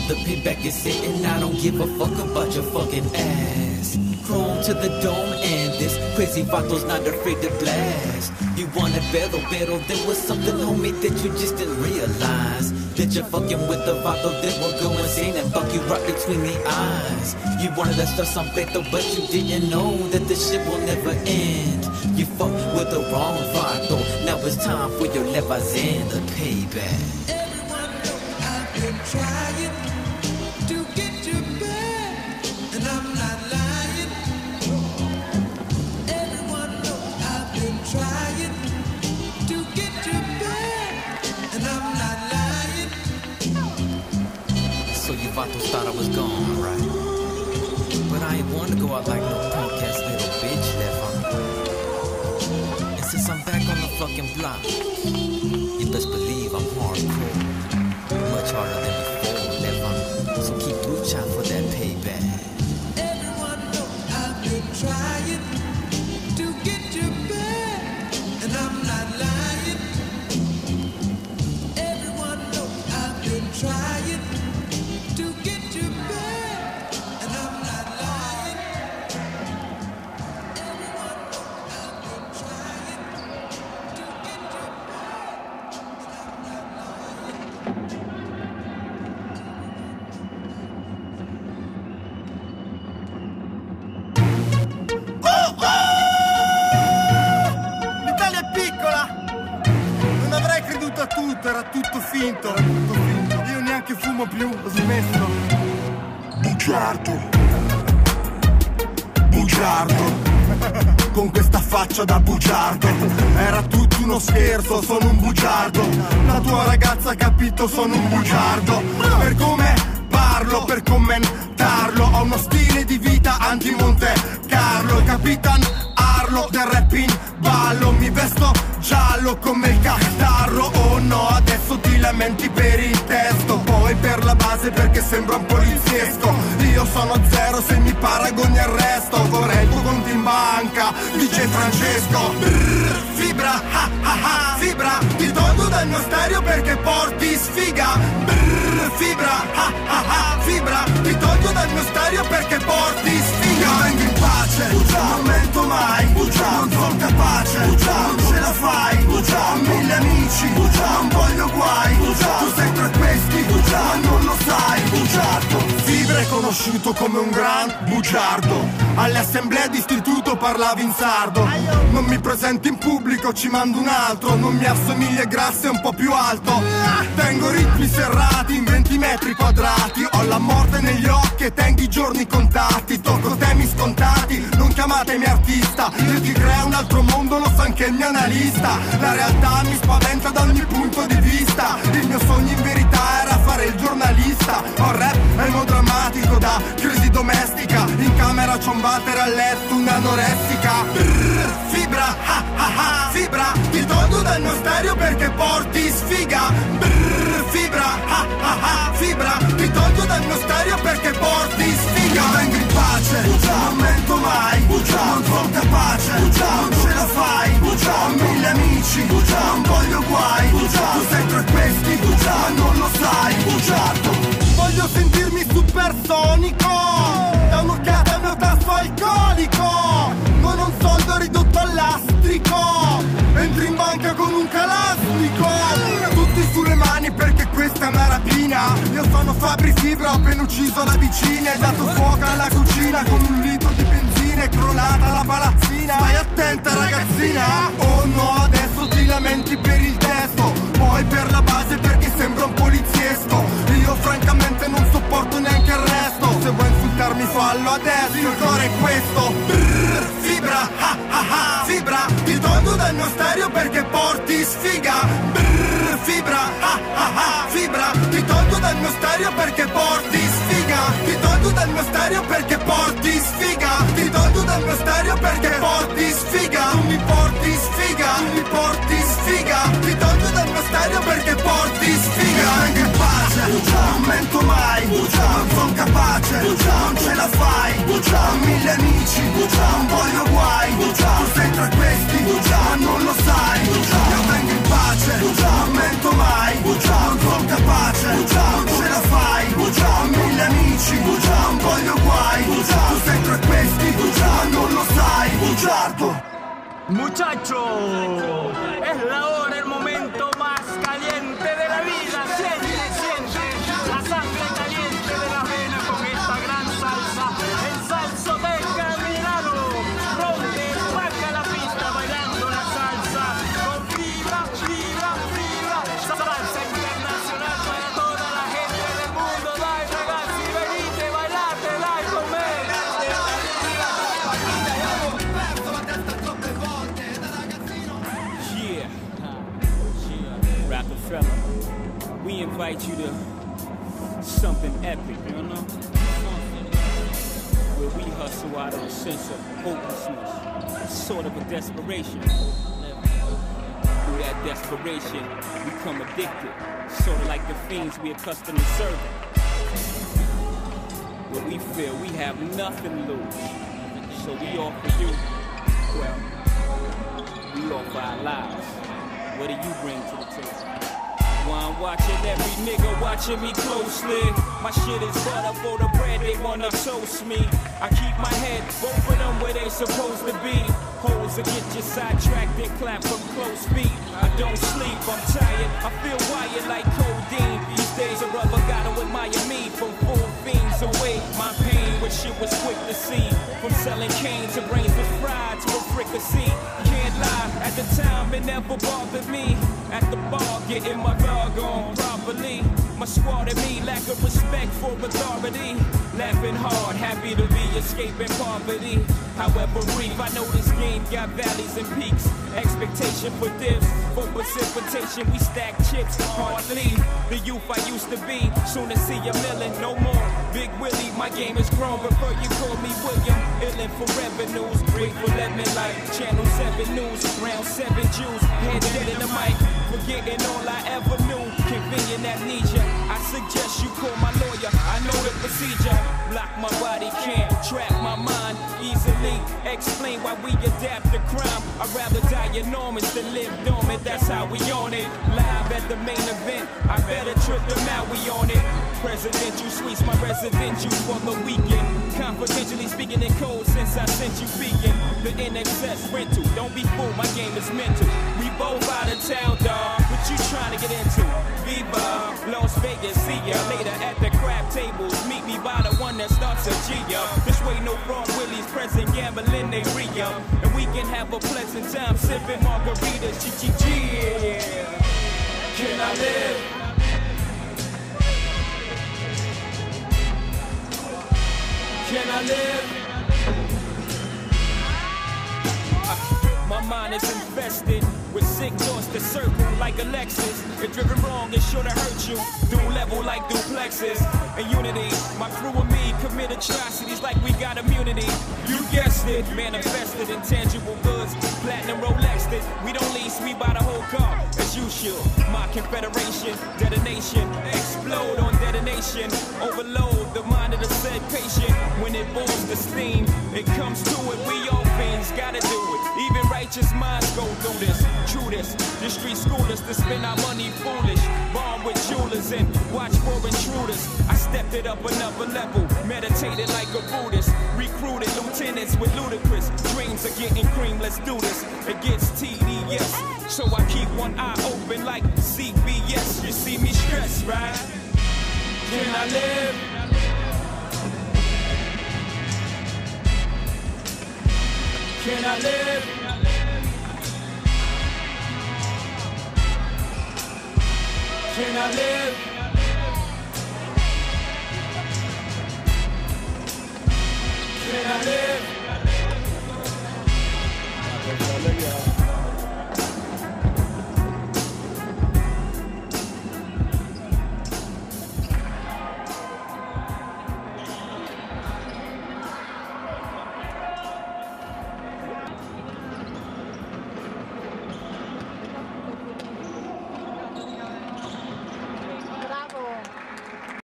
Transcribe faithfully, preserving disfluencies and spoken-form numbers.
the payback is sitting. I don't give a fuck about your fucking ass. Chrome to the dome and this crazy Vato's not afraid to blast. You want a battle, battle, there was something, homie, that you just didn't realize. That you're fucking with the Vato that will go insane and fuck you right between the eyes. You wanted to start some battle, but you didn't know that this shit will never end. You fucked with the wrong Vato, now it's time for your levers and the payback. Everyone knows I've been trying to get you back, and I'm not lying. Everyone knows I've been trying to get you back, and I'm not lying. So you Vatos thought I was gone, right? But I ain't wanna go out like no punk ass little bitch, Leva. And since I'm back on the fucking block, you best believe I'm hardcore. Much harder than before, Leva. So keep luching for that payback. Everyone knows I've been trying to get you back, and I'm not lying. Everyone knows I've been trying to get you back, and I'm not lying. Everyone knows I've been trying to get you back, and I'm not lying. L'Italia è piccola! Non avrei creduto a tutto, era tutto finto, era tutto finto. Io neanche fumo più, ho smesso. Bugiardo, bugiardo, con questa faccia da bugiardo. Era tutto uno scherzo, sono un bugiardo. La tua ragazza ha capito, sono un bugiardo. Per come parlo, per commentarlo, ho uno stile di vita anti-Monte Carlo. Il Capitan Harlock del rap in ballo. Mi vesto giallo come il catarro. Oh no, adesso ti lamenti per il testo, poi per la base perché sembra un poliziesco. Io sono zero, se mi paragoni al resto. Vorrei il tuo conto in banca, dice Francesco. Brrr, fibra, ha ha ha, fibra. Ti tolgo dal mio stereo perché porti sfiga. Brrr, fibra, ha ha ha, fibra. Ti tolgo dal mio stereo perché porti sfiga. Io vengo in pace, bugia, non mento mai, bugia, non sono capace, bugia, non ce la fai, bugia, ho mille amici, bugia, non voglio guai, bugia, tu sei tra questi, bugia, ma non lo sai, bugiardo. Fibra è conosciuto come un gran bugiardo. Alle assemblee d'istituto parlavi in sardo. Non mi presento in pubblico, ci mando un altro. Non mi assomiglia grasso, è un po' più alto. Tengo ritmi serrati in venti metri quadrati. Ho la morte negli occhi e tengo i giorni contati. Tocco temi scontati, non chiamatemi artista. Io ti creo un altro mondo, lo sa anche il mio analista. La realtà mi spaventa da ogni punto di vista. Il mio sogno in verità era fare il giornalista. Ho rap emodrammatico da crisi domestica. In camera c'ho un battere a letto, un'anoressica. Brrr, fibra, ha ha ha, fibra. Ti tolgo dal mio stereo perché porti sfiga. Brrr, fibra, ha ha ha, fibra. Ti tolgo dal mio stereo perché porti sfiga. Vengo in pace, bugia, non mento mai, bugia, non sono capace, bugia, non ce la fai, bugia, ho mille amici, bugia, non voglio guai, bugia, tu sei tra questi, bugia, ma non lo sai, bugiardo. Voglio sentirmi supersonico, da un'occhiata al mio tasso alcolico. Non ho un soldo ridotto al lastrico, entri in banca con un calastico. Tutti sulle mani perché questa è una rapina. Io sono Fabri Fibra, ho appena ucciso la vicina. Hai dato fuoco alla cucina con un litro di benzina. È crollata la palazzina, stai attenta ragazzina. Oh no, adesso ti lamenti per il testo, poi per la base perché sembra un poliziesco. Io francamente non sopporto neanche il resto. Se vuoi insultarmi fallo adesso, il cuore è questo. Brrr, fibra, ha ha ha, fibra. Ti tolgo dal mio stereo perché porti sfiga. Brrr, fibra, ha ha ha, fibra. Ti tolgo dal mio stereo perché porti sfiga. Ti tolgo dal mio stereo perché porti sfiga. Ti tolgo dal mio stereo perché porti sfiga. Tu mi porti sfiga, tu mi porti sfiga. Ti tolgo dal mio stereo perché porti sfiga. Vengo in pace, bugia, non mento mai, bugia, non sono capace, bugia, non ce la fai, bugia, ho mille amici, bugia, non voglio guai, bugia, tu sei tra questi, bugia, ma non lo sai, bugia, io vengo in pace, bugia, non mento mai, bugia, non sono capace, bugia, non ce la fai, bugia, Muchacho, es la hora, el momento más caliente de la vida. Siente, siente la sangre caliente de las venas con esta gran salsa. El Salsoteca Milano, donde saca la pista bailando la salsa. Con fibra, fibra, fibra. Salsa internacional para toda la gente del mundo. Dai ragazzi, venite, bailate, dai con me. Yeah, yeah, Rockefeller, we invite you to something epic, you know? Where we hustle out of a sense of hopelessness, sort of a desperation. Through that desperation, we become addicted, sort of like the fiends we accustomed to serving. Where we feel we have nothing to lose, so we offer you, well, we offer our lives. What do you bring to the table? While I'm watching every nigga watching me closely. My shit is butter for the bread, they wanna toast me. I keep my head, both of them where they supposed to be. Holes that get you sidetracked and clap from close feet. I don't sleep, I'm tired, I feel wired like codeine. These days a brother gotta admire me from full fiends away. My pain, which shit was quick to see. From selling cane to brains was fried to a fricassee. Can't lie, at the time it never bothered me. At the bar, getting my dog on properly. My squad and me lack of respect for authority. Laughing hard, happy to be escaping poverty. However brief, I know this game got valleys and peaks. Expectation for dips, for precipitation, we stack chips, hardly the youth I used to be. Soon to see a million, no more. Big Willie, my game is grown, prefer you call me William. Illin' for revenues, grateful let me like Channel seven News, round seven Jews, head dead in the mic, forgetting all I ever knew, convenient amnesia. I suggest you call my lawyer, I know the procedure. Block my body, can't trap my mind easily. Explain why we adapt to crime. I'd rather die enormous than live dormant, that's how we on it. Live at the main event, I better trip them out, we on it. Presidential suites, my residential for the weekend. Confidentially speaking in code since I sent you peeking. The N X S rental, don't be fooled, my game is mental. We both out of town, dawg, what you trying to get into? Viva, Las Vegas, see ya later at the crab tables. Meet me by the one that starts a G up. This way no fraud willies, present gambling, they re-up. And we can have a pleasant time sipping margaritas, G-G-G. Can I live? Can I live? Uh, my mind is invested with sick thoughts that circle like a Lexus. If driven wrong, it's sure to hurt you. Dual level like duplexes. And unity, my crew and me commit atrocities like we got immunity. You guessed it, manifested intangible goods. Platinum Rolexed it. We don't lease, we buy the whole car, as you should. My confederation, detonation, explode on detonation. Overload the mind of the said patient. When it boils the steam, it comes to it. We all fiends gotta do it. Even righteous minds go through this. True this, the street schoolers to spend our money foolish. Bomb with jewelers and watch for intruders. I stepped it up another level, meditated like a Buddhist. Recruited lieutenants with ludicrous dreams of getting cream. Let's do this. It gets T D S, so I keep one eye open like C B S. You see me stressed, right? Can I live? Can I live? Can I live? Can I live?